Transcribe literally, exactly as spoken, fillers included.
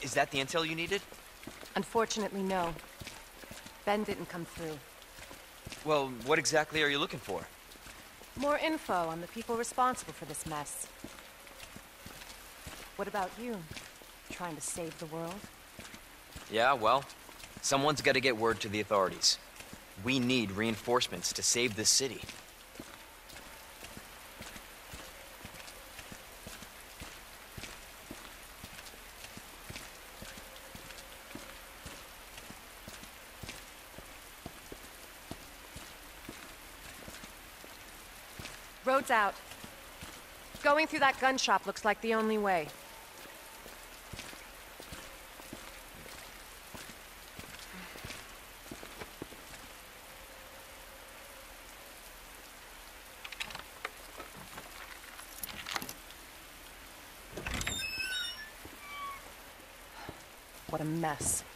Is that the intel you needed? Unfortunately, no. Ben didn't come through. Well, what exactly are you looking for? More info on the people responsible for this mess. What about you? Trying to save the world? Yeah, well, someone's got to get word to the authorities. We need reinforcements to save this city. Road's out. Going through that gun shop looks like the only way. What a mess.